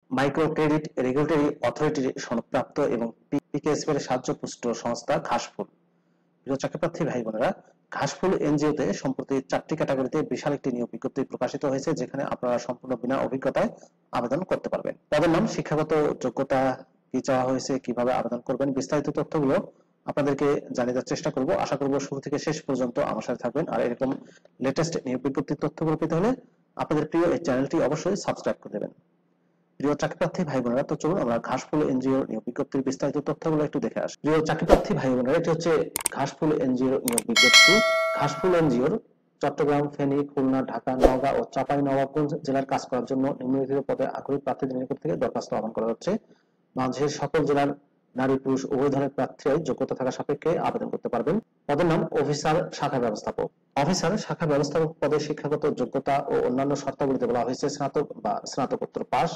Micro credit regulatory অথরিটির সনদপ্রাপ্ত এবং পিকেএসপি এর সাহায্যপুষ্ট সংস্থা ঘাসফুল। প্রিয় চাকরিপ্রার্থী ভাই বোনেরা, ঘাসফুল এনজিওতে সম্প্রতি 4টি ক্যাটাগরিতে বিশাল একটি নিয়োগ বিজ্ঞপ্তি প্রকাশিত হয়েছে, যেখানে আপনারা সম্পূর্ণ বিনা অভিজ্ঞতায় আবেদন করতে পারবেন। পদের নাম, শিক্ষাগত যোগ্যতা কি চাওয়া হয়েছে, কিভাবে আবেদন করবেন, বিস্তারিত তথ্যগুলো আপনাদেরকে জানিয়ে দেওয়ার চেষ্টা করব। আশা করব শুরু থেকে শেষ পর্যন্ত আমার সাথে থাকবেন। আর এরকম লেটেস্ট নিয়োগ বিজ্ঞপ্তির তথ্যগুলো পেতে হলে আপনাদের প্রিয় এই চ্যানেলটি অবশ্যই সাবস্ক্রাইব করে দেবেন। প্রিয় চাকরিপ্রার্থী ভাই বোনেরা, তো চলুন আমরা ঘাসফুল এনজিওর নিয়োগ বিজ্ঞপ্তির বিস্তারিত তথ্যগুলো একটু দেখে আসি। প্রিয় চাকরিপ্রার্থী ভাই বোনেরা, এটি হচ্ছে ঘাসফুল এনজিওর নিয়োগ বিজ্ঞপ্তি। ঘাসফুল এনজিওর চট্টগ্রাম, ফেনী, খুলনা, ঢাকা, নওগাঁ ও চাঁপাইনবাবগঞ্জ জেলার কাজ করার জন্য নিম্নলিখিত পদে আগ্রহী প্রার্থীদের নিকট থেকে দরখাস্ত আহ্বান করা হচ্ছে। বাংলাদেশের সকল জেলার নারী পুরুষ উভয় ধরনের প্রার্থীরাই যোগ্যতা থাকা সাপেক্ষে আবেদন করতে পারবেন। পদের নাম অফিসার শাখা ব্যবস্থাপক। অফিসার শাখা ব্যবস্থাপক পদে শিক্ষাগত যোগ্যতা ও অন্যান্য শর্তাবলীতে বলা হয়েছে স্নাতক বা স্নাতকোত্তর পাস।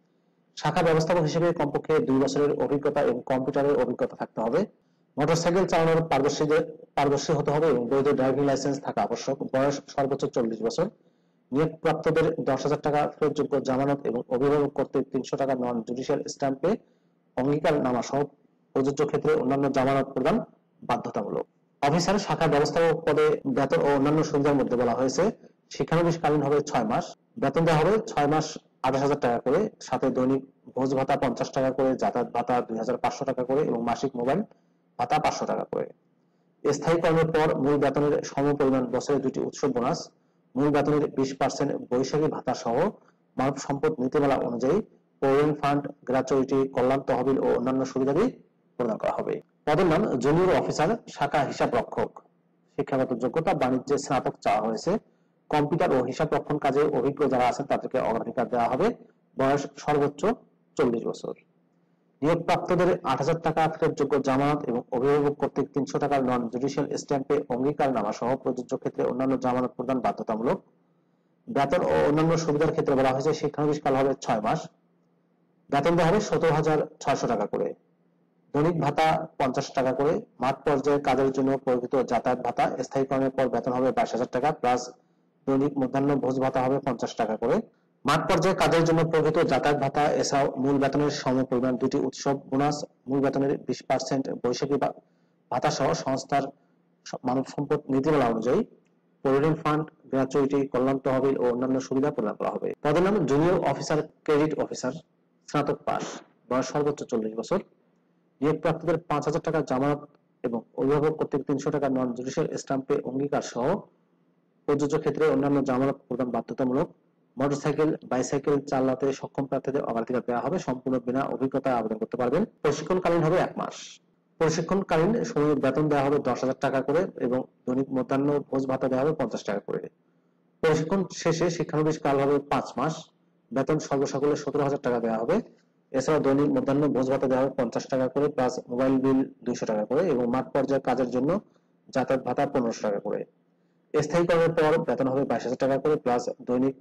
শাখা ব্যবস্থাপক হিসেবে কমপক্ষে 2 বছরের অভিজ্ঞতা এবং কম্পিউটারের অভিজ্ঞতা থাকতে হবে। মোটরসাইকেল চালানোর পারদর্শী হতে হবে এবং বৈধ ড্রাইভিং লাইসেন্স থাকা আবশ্যক। বয়স সর্বোচ্চ 40 বছর। নিয়োগপ্রাপ্তদের 10,000 টাকা ফেরতযোগ্য জামানত এবং অভিভাবক কর্তৃক 300 টাকা নন জুডিশিয়াল স্ট্যাম্পে অঙ্গীকারনামা সহ প্রযোজ্য ক্ষেত্রে অন্যান্য জামানত প্রদান বাধ্যতামূলক। অফিসার শাখা ব্যবস্থাপক পদে বেতন ও অন্যান্য সুবিধার মধ্যে বলা হয়েছে শিক্ষানবিশকালীন হবে 6 মাস, বেতন দেওয়া হবে 6 মাস 28,000 টাকা করে, সাথে দৈনিক ভোজ ভাতা 50 টাকা করে, যাতায়াত ভাতা 2,500 টাকা করে এবং মাসিক মোবাইল ভাতা 500 টাকা করে। স্থায়ী কর্মের পর মূল বেতনের সমপরিমাণ বছরে 2টি উৎসব বোনাস, মূল বেতনের 20% বৈশাখী ভাতা সহ মানব সম্পদ নীতিমালা অনুযায়ী প্রভিডেন্ট ফান্ড, গ্র্যাচুইটি, কল্যাণ তহবিল ও অন্যান্য সুবিধাদি প্রদান করা হবে। পদের নাম জুনিয়র অফিসার শাখা হিসাব রক্ষক। শিক্ষাগত যোগ্যতা বাণিজ্যে স্নাতক চাওয়া হয়েছে। কম্পিউটার ও হিসাব রক্ষণ কাজে অভিজ্ঞ যারা আছেন তাদেরকে অগ্রাধিকার দেওয়া হবে। বয়স সর্বোচ্চ 40 বছর। নিয়োগপ্রাপ্তদের 8,000 টাকা ফেরতযোগ্য জামানত এবং অভিভাবক কর্তৃক 300 টাকার নন জুডিশিয়াল স্ট্যাম্পে অঙ্গীকারনামা সহ প্রযোজ্য ক্ষেত্রে অন্যান্য জামানত প্রদান বাধ্যতামূলক। বেতন ও অন্যান্য সুবিধার ক্ষেত্রে বলা হয়েছে শিক্ষানবিশকাল হবে 6 মাস, বেতন দেওয়া হবে 17,600 টাকা করে, দৈনিক ভাতা 50 টাকা করে, মাঠ পর্যায়ে কাজের জন্য প্রকৃত যাতায়াত ভাতা, স্থায়ী কর্মের পর বেতন হবে 22,000 টাকা প্লাস দৈনিক মধ্যাহ্ন ভোজ ভাতা হবে 50 টাকা করে। মাঠ পর্যায়ে কাজের জন্য প্রকৃত যাতায়াত ভাতা এছাড়াও মূল বেতনের সমপরিমাণ 2টি উৎসব বোনাস, মূল বেতনের 20% বৈশাখী ভাতা সহ সংস্থার মানব সম্পদ নীতিমালা অনুযায়ী প্রভিডেন্ট ফান্ড, গ্র্যাচুইটি, কল্যাণ তহবিল ও অন্যান্য সুবিধা প্রদান করা হবে। পদের নাম জুনিয়র অফিসার ক্রেডিট অফিসার, স্নাতক পাস, বয়স সর্বোচ্চ 40 বছর। নিয়োগপ্রাপ্তদের 5,000 টাকা জামানত এবং অভিভাবক কর্তৃক 300 টাকা নন জুডিশিয়াল স্ট্যাম্পে অঙ্গীকার সহ প্রযোজ্য ক্ষেত্রে অন্যান্য জামানত প্রদান বাধ্যতামূলক। মোটরসাইকেল, বাইসাইকেল চালাতে সক্ষম প্রার্থীদের অগ্রাধিকার দেওয়া হবে। সম্পূর্ণ বিনা অভিজ্ঞতায় আবেদন করতে পারবেন। প্রশিক্ষণকালীন হবে 1 মাস। প্রশিক্ষণকালীন সময়ে বেতন দেওয়া হবে 10,000 টাকা করে এবং দৈনিক মধ্যাহ্ন ভোজ ভাতা দেওয়া হবে 50 টাকা করে। প্রশিক্ষণ শেষে শিক্ষানবিশ কাল হবে 5 মাস, বেতন সর্বসকলে 17,000 টাকা দেওয়া হবে। এছাড়া দৈনিক মধ্যাহ্ন ভোজ ভাতা দেওয়া হবে 50 টাকা করে প্লাস মোবাইল বিল 200 টাকা করে এবং মাঠ পর্যায়ে কাজের জন্য যাতায়াত ভাতা 1500 টাকা করে। স্থায়ী কর্মের পর বেতন হবে 22,000 টাকা করে প্লাস দৈনিক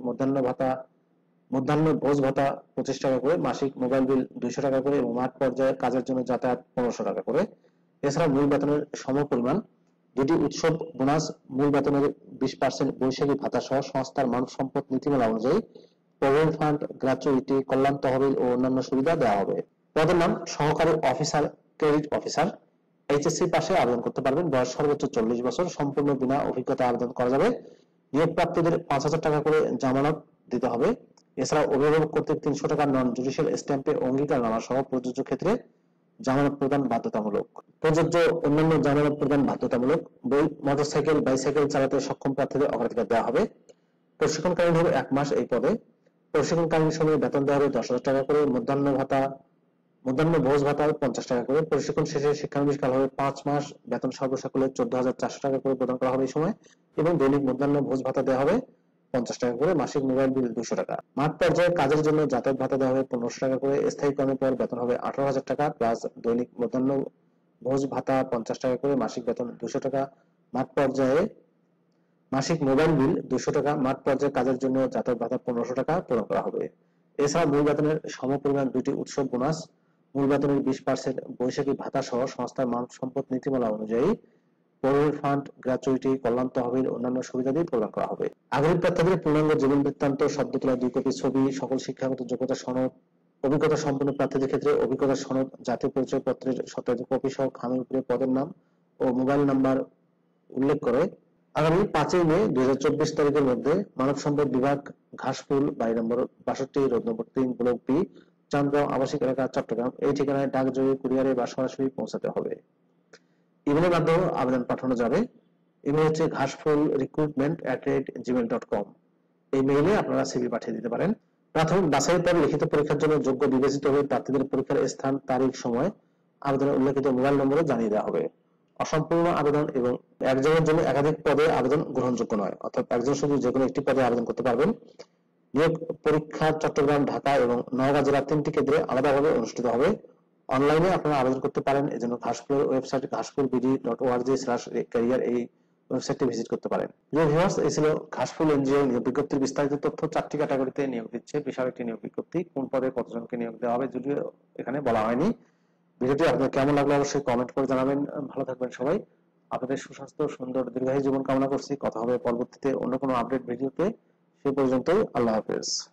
মধ্যাহ্ন ভোজ ভাতা 25 টাকা করে, মাসিক মোবাইল বিল 200 টাকা করে এবং মাঠ পর্যায়ে কাজের জন্য যাতায়াত 1500 টাকা করে। এছাড়া মূল বেতনের সমপরিমাণ 2টি উৎসব বোনাস, মূল বেতনের 20% বৈশাখী ভাতা সহ সংস্থার মানব সম্পদ নীতিমালা অনুযায়ী প্রভিডেন্ট ফান্ড, গ্র্যাচুইটি, কল্যাণ তহবিল ও অন্যান্য সুবিধা দেওয়া হবে। পদের নাম সহকারী অফিসার ক্রেডিট অফিসার। এইচএসসি পাশে আবেদন করতে পারবেন। বয়স সর্বোচ্চ 40 বছর। সম্পূর্ণ বিনা অভিজ্ঞতা আবেদন করা যাবে। নিয়োগপ্রাপ্তদের 5,000 টাকা করে জামানত দিতে হবে। এছাড়া অভিভাবক কর্তৃক 300 টাকা নন জুডিশিয়াল স্ট্যাম্পে অঙ্গীকারনামা সহ প্রযোজ্য ক্ষেত্রে জামানত প্রদান বাধ্যতামূলক। প্রযোজ্য অন্যান্য জামানত প্রদান বাধ্যতামূলক। মোটরসাইকেল, বাইসাইকেল চালাতে সক্ষম প্রার্থীদের অগ্রাধিকার দেওয়া হবে। প্রশিক্ষণকালীন হবে 1 মাস। এই পদে প্রশিক্ষণকালীন সময়ে বেতন দেওয়া হবে 10,000 টাকা করে, মধ্যাহ্ন ভোজ ভাতা 50 টাকা করে। প্রশিক্ষণ শেষে শিক্ষানবিশ কাল হবে 5 মাস, বেতন সর্বসকলে 14,400 টাকা করে প্রদান করা হবে এই সময় এবং দৈনিক মধ্যাহ্ন ভোজ ভাতা দেওয়া হবে 50 টাকা করে, মাসিক মোবাইল বিল 200 টাকা। মাঠ পর্যায়ে কাজের জন্য যাতায়াত ভাতা দেওয়া হবে 1500 টাকা করে। স্থায়ী কর্মের পর বেতন হবে 18,000 টাকা প্লাস দৈনিক মধ্যাহ্ন ভোজ ভাতা 50 টাকা করে, মাসিক বেতন 200 টাকা। মাঠ পর্যায়ে মাসিক মোবাইল বিল 200 টাকা। মাঠ পর্যায়ে কাজের জন্য যাতায়াত ভাতা 1500 টাকা প্রদান করা হবে। এছাড়া মূল বেতনের সমপরিমাণ 2টি উৎসব বোনাস, মূল বেতনের 20% বৈশাখী ভাতা সহ সংস্থার মানব সম্পদ নীতিমালা অনুযায়ী প্রভিডেন্ট ফান্ড, গ্র্যাচুইটি, কল্যাণ তহবিল অন্যান্য সুবিধাদি প্রদান করা হবে। আগ্রহী প্রার্থীদের পূর্ণাঙ্গ জীবন বৃত্তান্ত, সদ্য তোলা 2 কপি ছবি, সকল শিক্ষাগত যোগ্যতা সনদ অভিজ্ঞতা সম্পন্ন প্রার্থীদের ক্ষেত্রে অভিজ্ঞতা সনদ, জাতীয় পরিচয় পত্রের সত্যায়িত কপি সহ খামের উপরে পদের নাম ও মোবাইল নাম্বার উল্লেখ করে আগামী 5 মে 2024 তারিখের মধ্যে মানব সম্পদ বিভাগ, ঘাসফুল, বাড়ি নম্বর 62, রোড নম্বর 3, ব্লক বি, চান্দগাঁও আবাসিক এলাকা, চট্টগ্রাম এই ঠিকানায় ডাকযোগে, কুরিয়ারে বা সরাসরি পৌঁছাতে হবে। ইমেলের মাধ্যমে আবেদন পাঠানো যাবে। ইমেল হচ্ছে ghashfulrecruitment@gmail.com। এই মেইলে আপনারা সিভি পাঠিয়ে দিতে পারেন। প্রাথমিক বাছাইয়ের পর লিখিত পরীক্ষার জন্য যোগ্য বিবেচিত হয়ে প্রার্থীদের পরীক্ষার স্থান, তারিখ, সময় আবেদনের উল্লেখিত মোবাইল নম্বরে জানিয়ে দেওয়া হবে। অসম্পূর্ণ আবেদন এবং একজনের জন্য একাধিক পদে আবেদন গ্রহণযোগ্য নয়, অর্থাৎ একজন শুধু যে কোনো একটি পদে আবেদন করতে পারবেন। নিয়োগ পরীক্ষা চট্টগ্রাম, ঢাকা এবং নওগাঁ জেলার 3টি কেন্দ্রে আলাদাভাবে অনুষ্ঠিত হবে। অনলাইনে আপনারা আবেদন করতে পারেন। এজন্য ঘাসফুলের ওয়েবসাইট ঘাসফুলbd.org/career এই ওয়েবসাইটটি ভিজিট করতে পারেন। প্রিয় ভিউয়ার্স, এই ছিল ঘাসফুল এনজিও নিয়োগ বিজ্ঞপ্তির বিস্তারিত তথ্য। 4টি ক্যাটাগরিতে নিয়োগ দিচ্ছে, বিশাল একটি নিয়োগ বিজ্ঞপ্তি। কোন পদে কতজনকে নিয়োগ দেওয়া হবে যদিও এখানে বলা হয়নি। ভিডিওটি আপনার কেমন লাগলো অবশ্যই কমেন্ট করে জানাবেন। ভালো থাকবেন সবাই। আপনাদের সুস্বাস্থ্য, সুন্দর, দীর্ঘায়ু জীবন কামনা করছি। কথা হবে পরবর্তীতে অন্য কোনো আপডেট ভিডিওতে। সে পর্যন্তই আল্লাহ হাফেজ।